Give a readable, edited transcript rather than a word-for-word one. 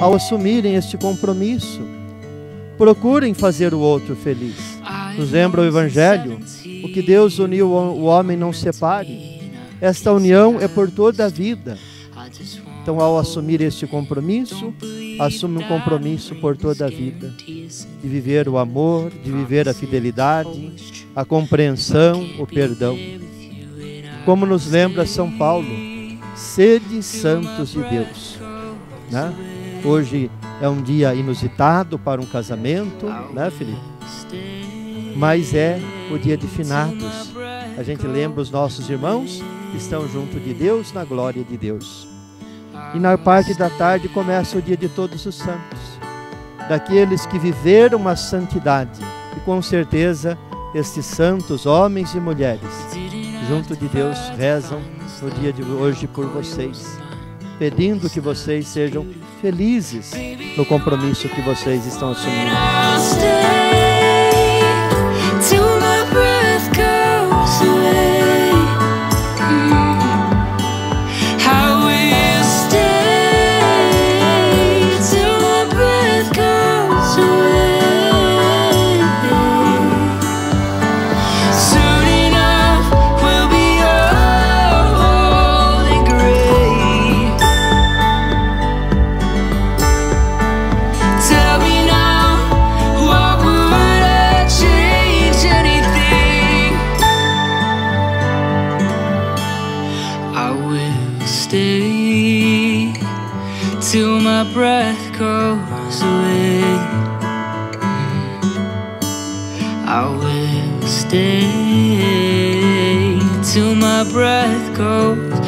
ao assumirem este compromisso. Procurem fazer o outro feliz. Nos lembra o Evangelho: o que Deus uniu, o homem não separe. Esta união é por toda a vida. Então, ao assumir este compromisso, assume um compromisso por toda a vida, de viver o amor, de viver a fidelidade, a compreensão, o perdão. Como nos lembra São Paulo: sede santos de Deus. Né? Hoje é um dia inusitado para um casamento, né, Felipe? Mas é o dia de finados. A gente lembra os nossos irmãos que estão junto de Deus, na glória de Deus. E na parte da tarde começa o dia de todos os santos, daqueles que viveram a santidade. E com certeza estes santos, homens e mulheres, junto de Deus, rezam no dia de hoje por vocês, pedindo que vocês sejam felizes no compromisso que vocês estão assumindo. Till my breath goes away, I will stay till my breath goes